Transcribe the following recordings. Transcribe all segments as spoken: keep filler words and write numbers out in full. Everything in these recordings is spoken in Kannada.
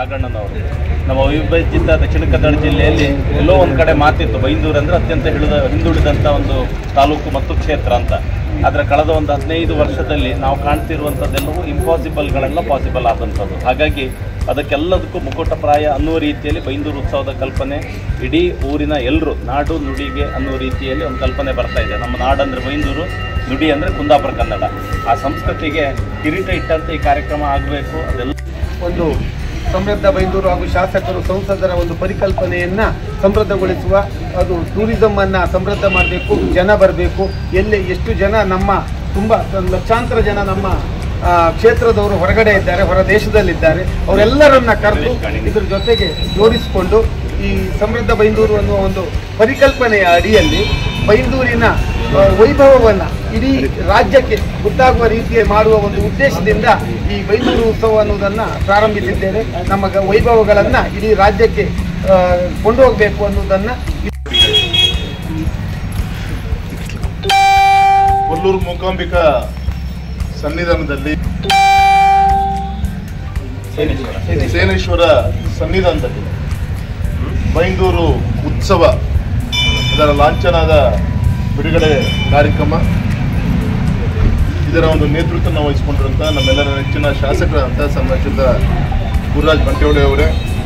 ನಾಗಣ್ಣನವರು. ನಮ್ಮ ಅವಿಭಜಿತ ದಕ್ಷಿಣ ಕನ್ನಡ ಜಿಲ್ಲೆಯಲ್ಲಿ ಎಲ್ಲೋ ಒಂದು ಕಡೆ ಮಾತಿತ್ತು, ಬೈಂದೂರು ಅಂದರೆ ಅತ್ಯಂತ ಹಿಡಿದ ಹಿಂದುಳಿದಂಥ ಒಂದು ತಾಲೂಕು ಮತ್ತು ಕ್ಷೇತ್ರ ಅಂತ. ಆದರೆ ಕಳೆದ ಒಂದು ಹದಿನೈದು ವರ್ಷದಲ್ಲಿ ನಾವು ಕಾಣ್ತಿರುವಂಥದ್ದೆಲ್ಲವೂ ಇಂಪಾಸಿಬಲ್ಗಳೆಲ್ಲ ಪಾಸಿಬಲ್ ಆದಂಥದ್ದು. ಹಾಗಾಗಿ ಅದಕ್ಕೆಲ್ಲದಕ್ಕೂ ಮುಕುಟಪ್ರಾಯ ಅನ್ನುವ ರೀತಿಯಲ್ಲಿ ಬೈಂದೂರು ಉತ್ಸವದ ಕಲ್ಪನೆ ಇಡೀ ಊರಿನ ಎಲ್ಲರೂ ನಾಡು ನುಡಿಗೆ ಅನ್ನುವ ರೀತಿಯಲ್ಲಿ ಒಂದು ಕಲ್ಪನೆ ಬರ್ತಾ ಇದೆ. ನಮ್ಮ ನಾಡಂದರೆ ಬೈಂದೂರು, ನುಡಿ ಅಂದರೆ ಕುಂದಾಪುರ ಕನ್ನಡ. ಆ ಸಂಸ್ಕೃತಿಗೆ ಕಿರೀಟ ಇಟ್ಟಂತೆ ಈ ಕಾರ್ಯಕ್ರಮ ಆಗಬೇಕು. ಅದೆಲ್ಲ ಒಂದು ಸಮೃದ್ಧ ಬೈಂದೂರು ಹಾಗೂ ಶಾಸಕರು ಸಂಸದರ ಒಂದು ಪರಿಕಲ್ಪನೆಯನ್ನು ಸಮೃದ್ಧಗೊಳಿಸುವ, ಅದು ಟೂರಿಸಮನ್ನು ಸಮೃದ್ಧ ಮಾಡಬೇಕು, ಜನ ಬರಬೇಕು. ಎಲ್ಲಿ ಎಷ್ಟು ಜನ ನಮ್ಮ ತುಂಬ ಲಕ್ಷಾಂತರ ಜನ ನಮ್ಮ ಕ್ಷೇತ್ರದವರು ಹೊರಗಡೆ ಇದ್ದಾರೆ, ಹೊರ ದೇಶದಲ್ಲಿದ್ದಾರೆ, ಅವರೆಲ್ಲರನ್ನ ಕರೆದು ಇದ್ರ ಜೊತೆಗೆ ಜೋಡಿಸಿಕೊಂಡು ಈ ಸಮೃದ್ಧ ಬೈಂದೂರು ಅನ್ನುವ ಒಂದು ಪರಿಕಲ್ಪನೆಯ ಅಡಿಯಲ್ಲಿ ಬೈಂದೂರಿನ ವೈಭವವನ್ನು ಇಡೀ ರಾಜ್ಯಕ್ಕೆ ಗೊತ್ತಾಗುವ ರೀತಿಯಲ್ಲಿ ಮಾಡುವ ಒಂದು ಉದ್ದೇಶದಿಂದ ಈ ಬೈಂದೂರು ಉತ್ಸವ ಅನ್ನೋದನ್ನು ಪ್ರಾರಂಭಿಸಿದ್ದೇವೆ. ನಮ್ಮ ವೈಭವಗಳನ್ನು ಇಡೀ ರಾಜ್ಯಕ್ಕೆ ಕೊಂಡೋಗಬೇಕು ಅನ್ನೋದನ್ನು ಕೊಲ್ಲೂರು ಮೂಕಾಂಬಿಕಾ ಸನ್ನಿಧಾನದಲ್ಲಿ ಸೇನೇಶ್ವರ ಸನ್ನಿಧಾನದಲ್ಲಿ ಬೈಂದೂರು ಉತ್ಸವ ಇದರ ಲಾಂಛನದ ಬಿಡುಗಡೆ ಕಾರ್ಯಕ್ರಮ, ಇದರ ಒಂದು ನೇತೃತ್ವವನ್ನು ವಹಿಸಿಕೊಂಡಿರುವಂಥ ನಮ್ಮೆಲ್ಲರ ನೆಚ್ಚಿನ ಶಾಸಕರಾದಂಥ ಸಂರಕ್ಷಿತ ಗುರುರಾಜ್ ಬಂಟೇಗೌಡ ಅವರೇ,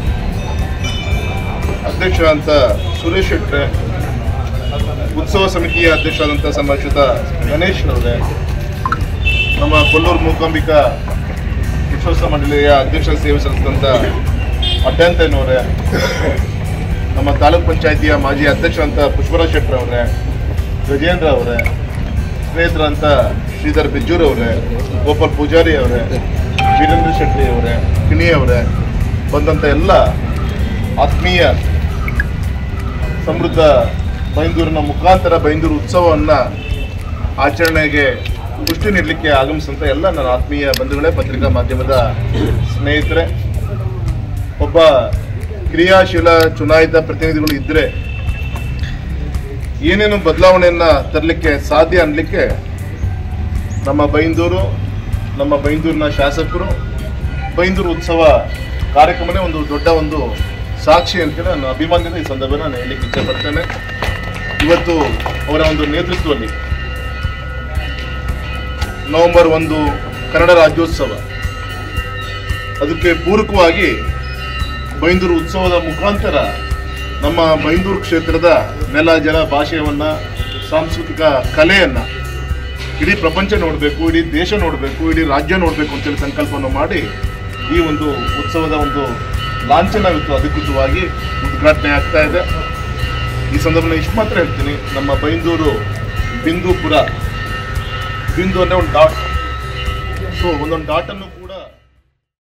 ಅಧ್ಯಕ್ಷರಾದಂಥ ಸುರೇಶ್ ಶೆಟ್ಟರೆ, ಉತ್ಸವ ಸಮಿತಿಯ ಅಧ್ಯಕ್ಷರಾದಂಥ ಸಂರಕ್ಷಿತ ಗಣೇಶ್ ಅವರೇ, ನಮ್ಮ ಕೊಲ್ಲೂರು ಮೂಕಾಂಬಿಕಾ ವಿಶ್ವೋತ್ಸವ ಮಂಡಳಿಯ ಅಧ್ಯಕ್ಷ ಸೇವೆ ಸಲ್ಲಿಸಿದಂಥ ಅಡ್ಡಂತನವರೇ, ನಮ್ಮ ತಾಲೂಕ್ ಪಂಚಾಯಿತಿಯ ಮಾಜಿ ಅಧ್ಯಕ್ಷರಂತ ಪುಷ್ಪರಾಜ್ ಶೆಟ್ಟರ್ ಅವರೇ, ಗಜೇಂದ್ರ ಅವರೇ, ಸ್ನೇಹಿತರಂತ ಶ್ರೀಧರ್ ಬಿಜ್ಜೂರ್ ಅವರೇ, ಗೋಪಾಲ್ ಪೂಜಾರಿ ಅವರೇ, ವೀರೇಂದ್ರ ಶೆಟ್ಟಿ ಅವರೇ, ಕಿಣಿ ಅವರೇ, ಬಂದಂಥ ಎಲ್ಲ ಆತ್ಮೀಯ ಸಮೃದ್ಧ ಬೈಂದೂರಿನ ಮುಖಾಂತರ ಬೈಂದೂರು ಉತ್ಸವವನ್ನು ಆಚರಣೆಗೆ ಪುಷ್ಟಿ ನೀಡಲಿಕ್ಕೆ ಆಗಮಿಸಿದಂಥ ಎಲ್ಲ ನನ್ನ ಆತ್ಮೀಯ ಬಂಧುಗಳೇ, ಪತ್ರಿಕಾ ಮಾಧ್ಯಮದ ಸ್ನೇಹಿತರೆ, ಒಬ್ಬ ಕ್ರಿಯಾಶೀಲ ಚುನಾಯಿತ ಪ್ರತಿನಿಧಿಗಳು ಇದ್ದರೆ ಏನೇನು ಬದಲಾವಣೆಯನ್ನು ತರಲಿಕ್ಕೆ ಸಾಧ್ಯ ಅನ್ನಲಿಕ್ಕೆ ನಮ್ಮ ಬೈಂದೂರು, ನಮ್ಮ ಬೈಂದೂರಿನ ಶಾಸಕರು, ಬೈಂದೂರು ಉತ್ಸವ ಕಾರ್ಯಕ್ರಮನೇ ಒಂದು ದೊಡ್ಡ ಒಂದು ಸಾಕ್ಷಿ ಅಂತೇಳಿ ನಾನು ಅಭಿಮಾನದಿಂದ ಈ ಸಂದರ್ಭ ನಾನು ಹೇಳಲಿಕ್ಕೆ ಇಚ್ಛೆಪಡ್ತೇನೆ. ಇವತ್ತು ಅವರ ಒಂದು ನೇತೃತ್ವದಲ್ಲಿ ನವೆಂಬರ್ ಒಂದು ಕನ್ನಡ ರಾಜ್ಯೋತ್ಸವ, ಅದಕ್ಕೆ ಪೂರಕವಾಗಿ ಬೈಂದೂರು ಉತ್ಸವದ ಮುಖಾಂತರ ನಮ್ಮ ಬೈಂದೂರು ಕ್ಷೇತ್ರದ ನೆಲ ಜಲ ಭಾಷೆಯನ್ನು, ಸಾಂಸ್ಕೃತಿಕ ಕಲೆಯನ್ನು ಇಡೀ ಪ್ರಪಂಚ ನೋಡಬೇಕು, ಇಡೀ ದೇಶ ನೋಡಬೇಕು, ಇಡೀ ರಾಜ್ಯ ನೋಡಬೇಕು ಅಂತೇಳಿ ಸಂಕಲ್ಪವನ್ನು ಮಾಡಿ ಈ ಒಂದು ಉತ್ಸವದ ಒಂದು ಲಾಂಛನ ಇವತ್ತು ಅಧಿಕೃತವಾಗಿ ಉದ್ಘಾಟನೆ ಆಗ್ತಾ ಇದೆ. ಈ ಸಂದರ್ಭದಲ್ಲಿ ಇಷ್ಟು ಮಾತ್ರ ಹೇಳ್ತೀನಿ, ನಮ್ಮ ಬೈಂದೂರು ಬಿಂದುಪುರ, ಬಿಂದು ಅಂದರೆ ಒಂದು ಡಾಟ್, ಸೊ ಒಂದೊಂದು ಡಾಟನ್ನು